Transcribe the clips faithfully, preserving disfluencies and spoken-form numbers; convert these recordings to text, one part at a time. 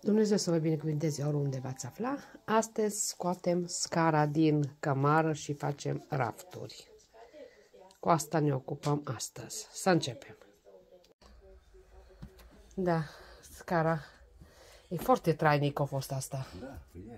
Dumnezeu să vă binecuvânteze oriunde v-ați afla. Astăzi scoatem scara din cămară și facem rafturi. Cu asta ne ocupăm astăzi. Să începem. Da, scara e foarte trainică a fost asta. Da, păi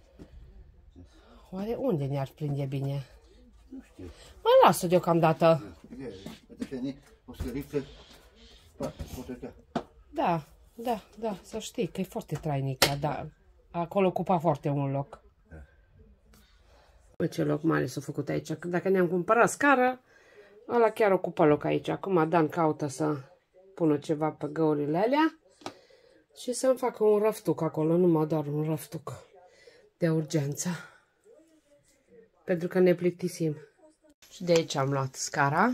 Oare unde ne-ar prinde bine? nu știu. Mai lasă deocamdată. O scăriță, poate. Da, da, da, să știi că e foarte trainică, dar acolo ocupa foarte mult loc. Da. Bă, ce loc mare s-a făcut aici. Dacă ne-am cumpărat scară, ăla chiar ocupa loc aici. Acum Dan caută să pună ceva pe găurile alea și să-mi facă un răftuc acolo, numai doar un răftuc de urgență. Pentru că ne plictisim. Și de aici am luat scara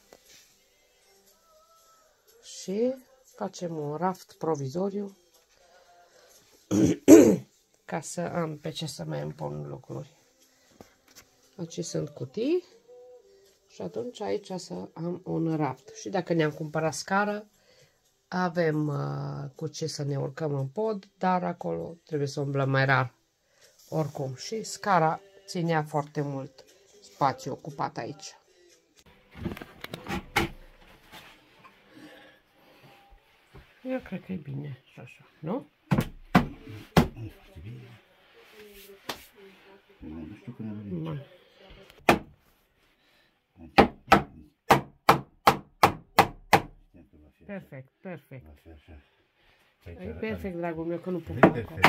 și facem un raft provizoriu ca să am pe ce să mai îmi pun lucruri. Aici sunt cutii și atunci aici să am un raft. Și dacă ne-am cumpărat scară, avem uh, cu ce să ne urcăm în pod, dar acolo trebuie să umblăm mai rar. Oricum, și scara ținea foarte mult spațiu ocupat aici. Eu cred că e bine și așa, nu? Nu știu bine. Nu știu când am venit. Mai. Perfect, perfect. Va fi așa. E perfect, dragul meu, că nu pot. Perfect.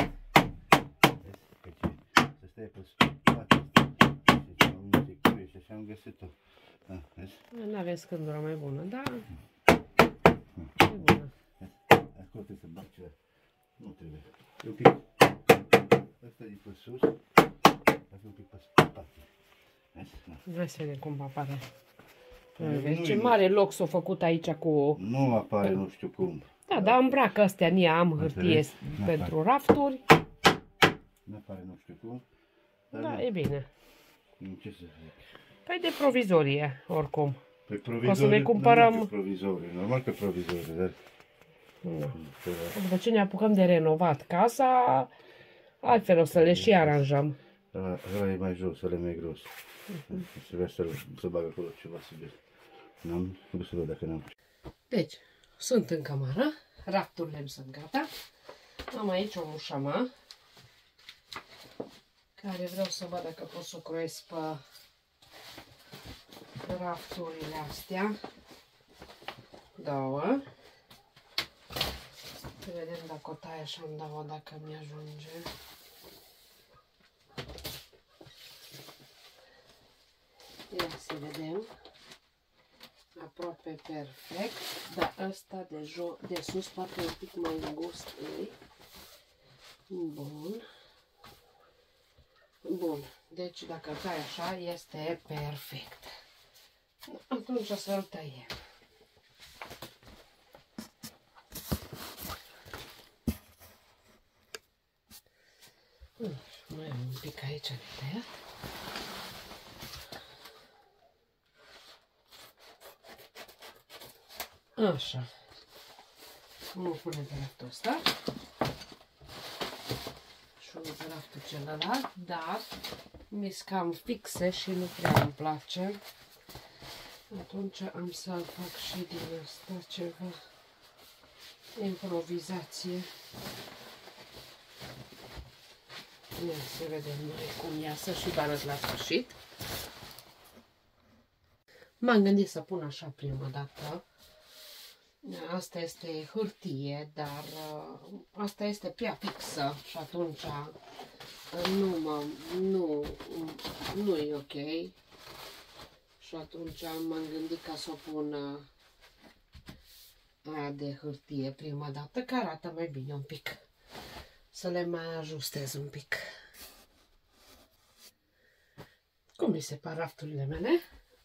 Să stai pe spate. Și așa am găsit-o. Nu avem scândura mai bună, da? E bună. Acolo trebuie să bag ceva. Nu trebuie. E un pic. Asta e pe sus. Asta e un pic pe spate. Hai să vedem cum apare. Ce mare loc s-a făcut aici cu... Nu apare, nu știu cum. Da, dar îmbracă astea, nie am hârtie pentru rafturi. Nu apare, nu știu cum. Da, e bine. Ce să zic? Păi de provizorie, oricum. Păi provizorie, o să ne cumpărăm... provizorie, normal că provizorie, dar... Nu. După ce ne apucăm de renovat casa, altfel o să le și aranjăm. Ăla e mai jos, ăla e mai gros. Se vrea să, să bag acolo ceva sigur. N-am, vreau să văd dacă n-am. Deci, sunt în cameră, rafturile îmi sunt gata. Am aici o mușama, care vreau să văd dacă pot să o croiesc pe rafturile astea. Două. Să vedem dacă o tai așa în două, dacă mi ajunge. Ia să vedem. Aproape perfect. Dar ăsta de, de sus poate un pic mai îngust. Bun. Bun. Deci dacă tai așa, este perfect. Atunci o să-l tăiem. Mai am un pic aici de tăiat. Așa. Unul pune pe raftul ăsta și unul pe raftul celălalt, dar mi-s cam fixe și nu prea îmi place. Atunci am să fac și din asta ceva improvizație. Ia să vedem noi cum iasă și vă arăt la sfârșit. M-am gândit să pun așa prima dată. Asta este hârtie, dar uh, asta este prea fixă și atunci uh, nu, mă, nu, nu e ok. Și atunci m-am gândit ca să o pun uh, aia de hârtie prima dată, că arată mai bine un pic. Să le mai ajustez un pic. Cum mi se par rafturile mele?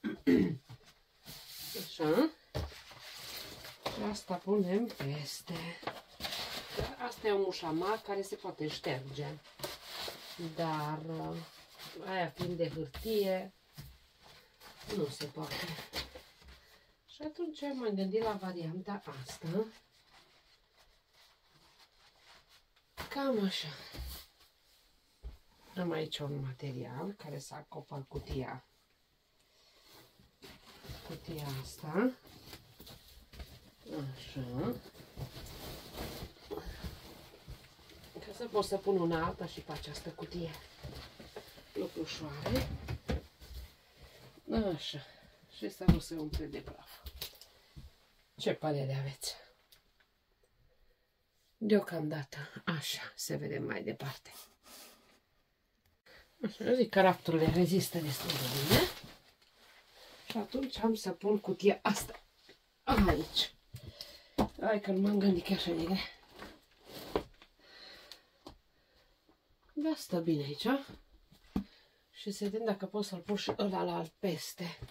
Așa. Și asta punem peste. Asta e o mușama care se poate șterge. Dar aia fiind de hârtie, nu se poate. Și atunci m-am gândit la varianta asta, Cam așa. Am aici un material care să acopăr cutia. Cutia asta. Așa. Ca să pot să pun una alta și pe această cutie. Lucrușoare. Așa. Și să nu se umple de praf. Ce părere aveți? Deocamdată așa, să vedem mai departe. Așa, zic că rafturile rezistă destul de bine. Și atunci am să pun cutia asta aici. Hai că nu m-am gândit chiar așa de. Da, stă bine aici. Și să vedem dacă pot să-l pun și ăla la alt peste.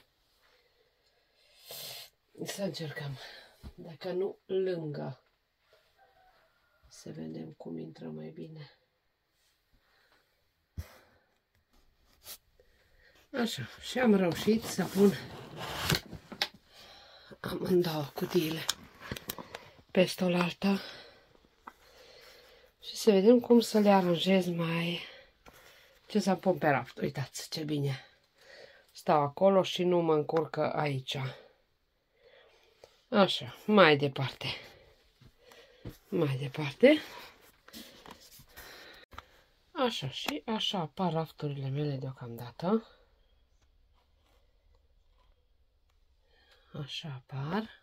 Să încercăm. Dacă nu, lângă. Să vedem cum intră mai bine. Așa, și am reușit să pun amândouă cutiile peste oaltă și să vedem cum să le aranjez mai... Ce să pun pe raft. Uitați ce bine stau acolo și nu mă încurcă aici. Așa, mai departe. Mai departe. Așa, și așa apar rafturile mele deocamdată. Așa apar.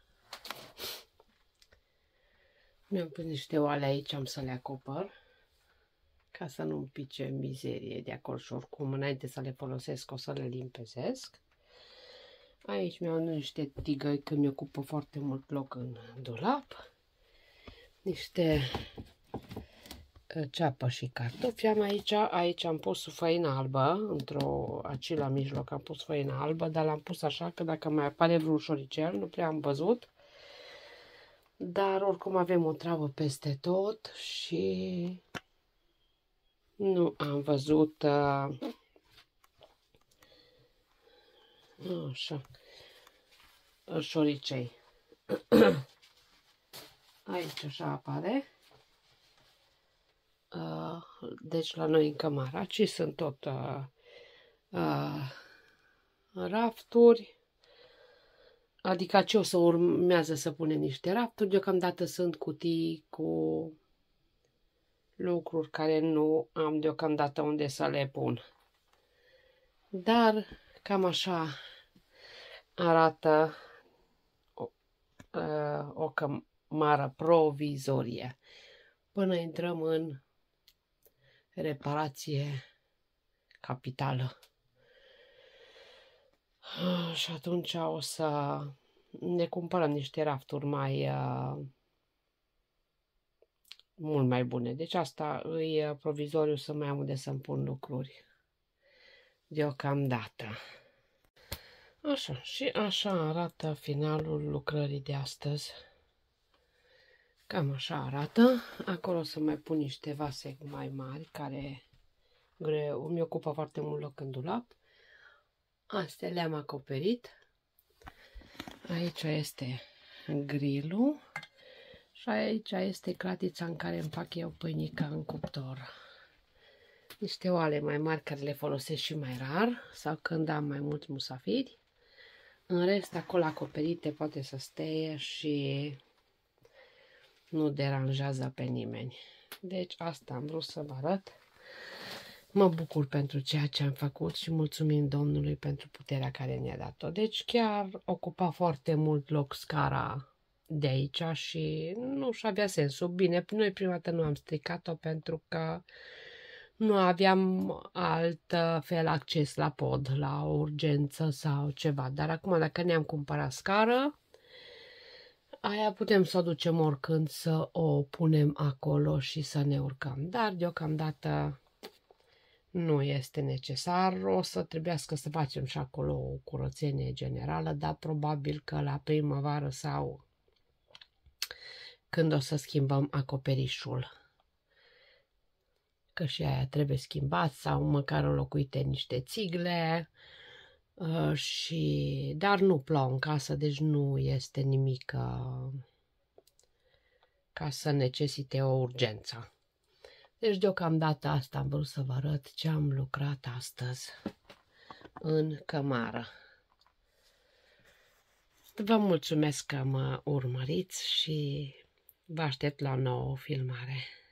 Mi-am pus niște oale aici, am să le acopăr. Ca să nu-mi pice mizerie de acolo și oricum, înainte să le folosesc, o să le limpezesc. Aici mi-au niște tigăi, că mi ocupă foarte mult loc în dulap. Niște ceapă și cartofi am aici. Aici am pus făină albă, într-o aci la mijloc am pus făină albă, dar l-am pus așa că dacă mai apare vreun șoricel, nu prea am văzut. Dar oricum avem o travă peste tot și nu am văzut uh, așa șoricei. Aici așa apare. Uh, deci la noi în cămară. Aici sunt tot uh, uh, rafturi. Adică ce o să urmează să punem niște rafturi. Deocamdată sunt cutii cu lucruri care nu am deocamdată unde să le pun. Dar cam așa arată o, uh, o cămară provizorie. Până intrăm în reparație capitală. Și atunci o să ne cumpărăm niște rafturi mai uh, mult mai bune. Deci asta e provizoriu, să mai am unde să-mi pun lucruri deocamdată. Așa, și așa arată finalul lucrării de astăzi. Cam așa arată. Acolo o să mai pun niște vase mai mari care greu, îmi ocupă foarte mult loc în dulap. Astea le-am acoperit. Aici este grilul și aici este clatița în care împac eu pâinica în cuptor. Niște oale mai mari care le folosesc și mai rar sau când am mai mulți musafiri. În rest, acolo acoperite poate să stea și nu deranjează pe nimeni. Deci asta am vrut să vă arăt. Mă bucur pentru ceea ce am făcut și mulțumim Domnului pentru puterea care ne-a dat-o. Deci chiar ocupa foarte mult loc scara de aici și nu și avea sensul. Bine, noi prima dată nu am stricat-o pentru că nu aveam alt fel acces la pod, la o urgență sau ceva. Dar acum dacă ne-am cumpărat scară, aia putem să o ducem oricând să o punem acolo și să ne urcăm. Dar deocamdată nu este necesar. O să trebuiască să facem și acolo o curățenie generală, dar probabil că la primăvară sau când o să schimbăm acoperișul. Că și aia trebuie schimbat sau măcar înlocuite niște țigle. Uh, și, dar nu plouă în casă, deci nu este nimic uh, ca să necesite o urgență. Deci deocamdată asta am vrut să vă arăt ce am lucrat astăzi în cămară. Vă mulțumesc că mă urmăriți și vă aștept la o nouă filmare.